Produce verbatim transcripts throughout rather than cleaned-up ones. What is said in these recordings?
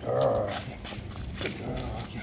girl. Good girl. Yeah.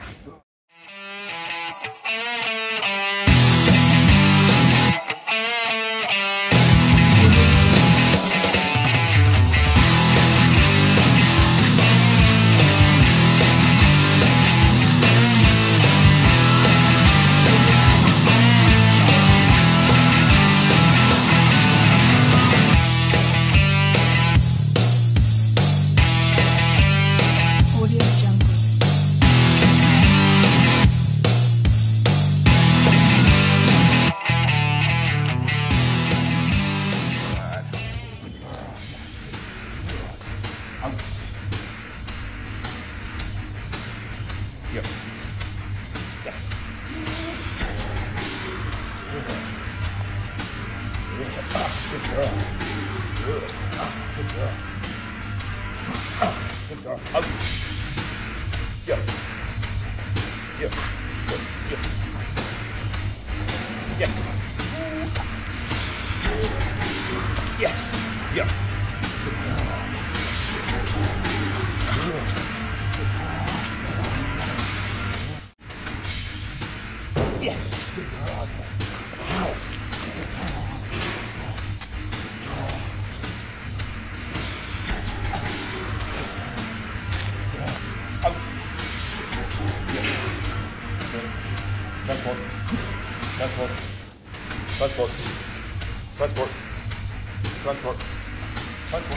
Transport. Transport. Transport. Transport.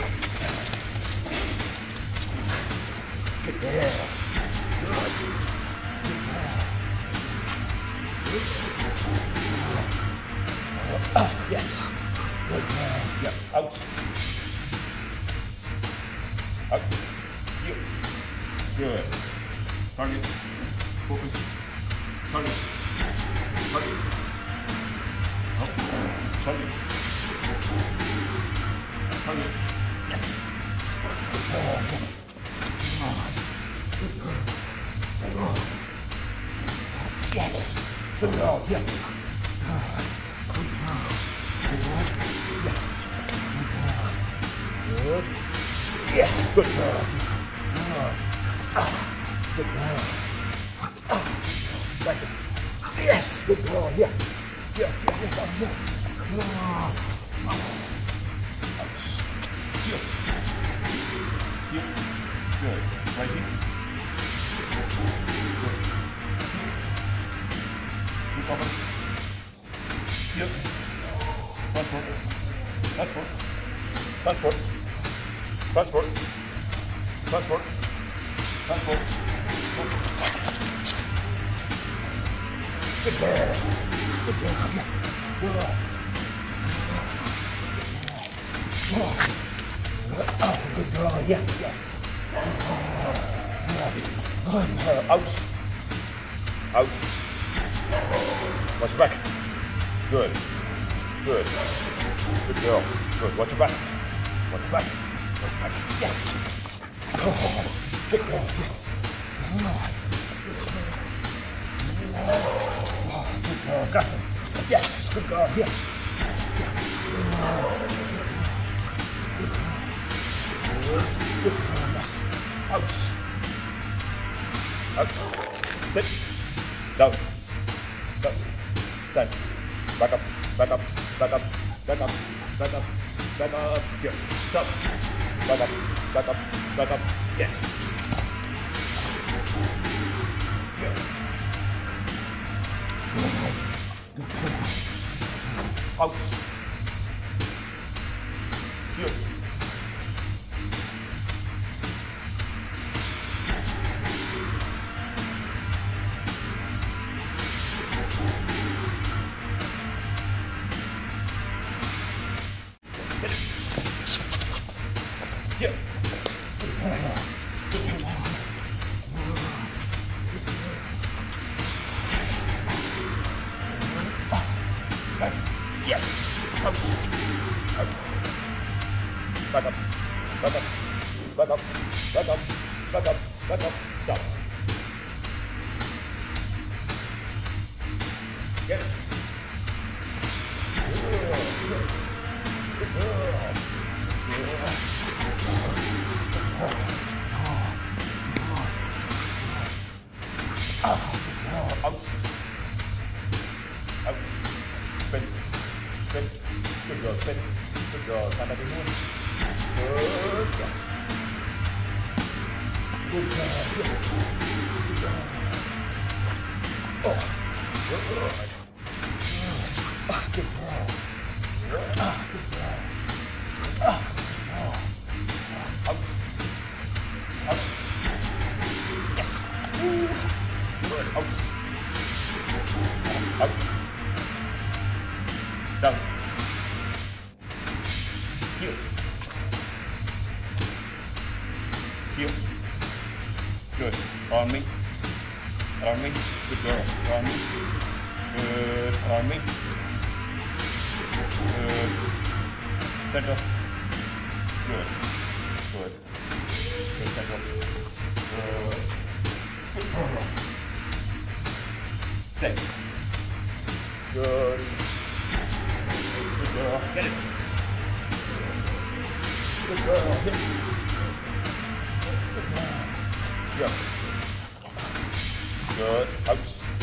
Good girl. Good. Good girl. Ah, yes. Good girl. Yeah. Out. Out. You. Good. Target. Focus. Target. Target. Oh. Target. Target. Yes. Good girl. Good girl. Good girl. Yes. Good girl. Yeah. Good girl. Good girl. Yeah. Good girl. Good. Yeah. Good girl. Ah. Good girl. Ah. Right. Yes. Good girl. Yeah. Yeah. Yeah. Yeah. Yeah. Yeah. Ouch. Ouch. Here. Here. Good. Right here. Good. Look over. Here. Transport. Transport. Transport. Transport. Transport. Transport. Good girl. Good girl. Yeah. Good. Oh, good girl. Yeah. Yeah. Good girl. Out. Out. Watch your back. Good. Good. Good girl. Good. Watch your back. Watch your back. Watch your back. Yes. Oh, good girl. Yeah. Oh, good girl. Got him. Yes. Good girl. Yeah. Yeah. Good girl. Good girl. Yes. Out. Out. Sit. Down. Down. Stand. Back up. Back up. Back up. Back up. Back up. Back up. Here. Stop. Back up. Back up. Back up. Yes. Here. Out. Here. Hit it. Here. Yes. Out. Out. Back up. Back up. Back up. Back up. Back up. Back up. Stop. Get it. Good girl. Good girl. Good girl. Good girl, steady. Good girl, stand up in one. Good girl. Good girl, yeah. Good girl. Oh, good girl. Ah, good girl. Ah, good girl. Ah, oh. Out. Out. Yes. Good. Out. Out. Down. Heel. Heel. Good. On me. On me. Good girl. On me. Good. On me. Good. Center. Good. Good. Good center. Good. Good girl. Stay. Good. Good girl. Get it. Good girl. Hit. Good girl. Yeah. Good. Out.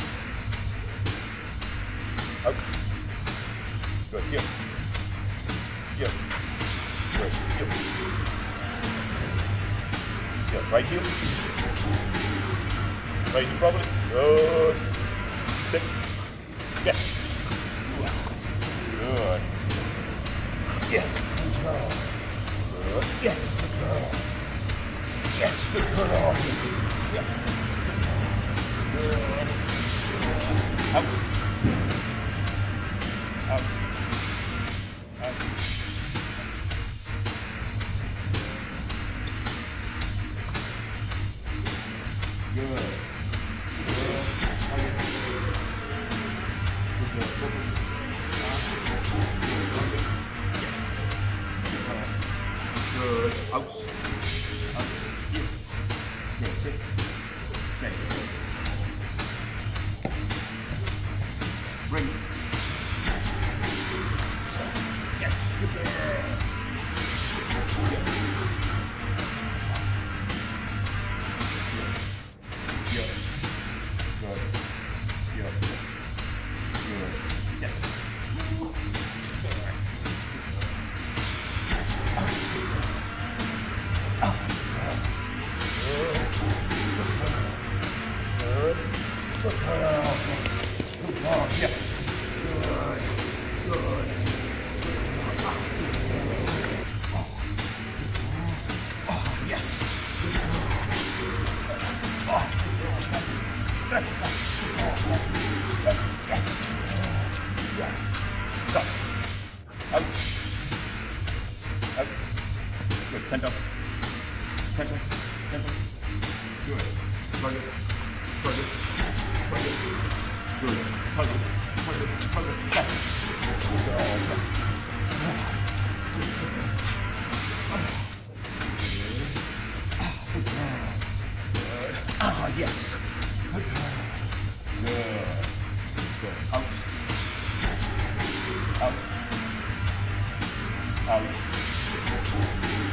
Out. Good. Here. Here. Good. Here. Yeah. Right heel. Right heel probably. Good. Sit. Yes. Good. Yes. Good girl. Good. Yes. Good girl. Yes. Good girl. Yeah. Good. Out. Out. Out. Good. Good. Good. Out. Out. Here. Good. Sit. Stay. Ring. Yes. Good girl. Yeah. Yeah. Good. Yeah. Good. Yeah. Good. Good girl. Good girl. Yeah. Good. Good. Oh, yes. Good girl. Oh, good girl. Yes. Yes. Yes. Yeah. Stop. Out. Out. Good. Center. Center. Center. Good. Plug it. Plug it. Plug it. Good. Plug it. Plug it. Plug it. Yes. Good girl. Good girl. Good girl. Good. Ah, yes. Good girl. Good. Good. Out. Out. Out.